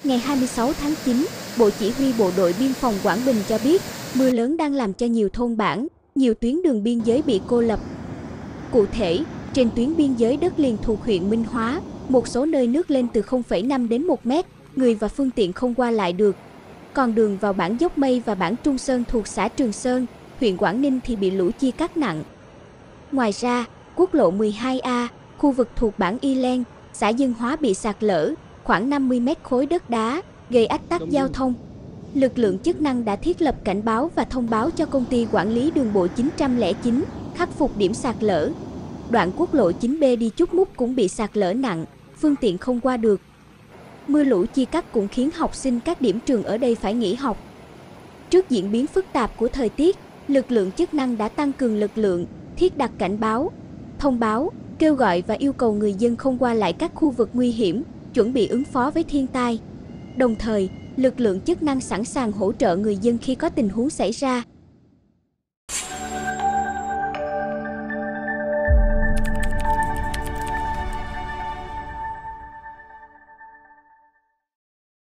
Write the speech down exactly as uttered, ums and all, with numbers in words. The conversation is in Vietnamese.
Ngày hai mươi sáu tháng chín, Bộ Chỉ huy Bộ đội Biên phòng Quảng Bình cho biết, mưa lớn đang làm cho nhiều thôn bản, nhiều tuyến đường biên giới bị cô lập. Cụ thể, trên tuyến biên giới đất liền thuộc huyện Minh Hóa, một số nơi nước lên từ không phẩy năm đến một mét, người và phương tiện không qua lại được. Còn đường vào bản Dốc Mây và bản Trung Sơn thuộc xã Trường Sơn, huyện Quảng Ninh thì bị lũ chia cắt nặng. Ngoài ra, quốc lộ mười hai A, khu vực thuộc bản Y Len, xã Dương Hóa bị sạt lở, khoảng năm mươi mét khối đất đá, gây ách tắc giao thông. Lực lượng chức năng đã thiết lập cảnh báo và thông báo cho công ty quản lý đường bộ chín không chín khắc phục điểm sạt lở. Đoạn quốc lộ chín B đi Chúc Múc cũng bị sạt lở nặng, phương tiện không qua được. Mưa lũ chia cắt cũng khiến học sinh các điểm trường ở đây phải nghỉ học. Trước diễn biến phức tạp của thời tiết, lực lượng chức năng đã tăng cường lực lượng, thiết đặt cảnh báo, thông báo, kêu gọi và yêu cầu người dân không qua lại các khu vực nguy hiểm, chuẩn bị ứng phó với thiên tai. Đồng thời, lực lượng chức năng sẵn sàng hỗ trợ người dân khi có tình huống xảy ra.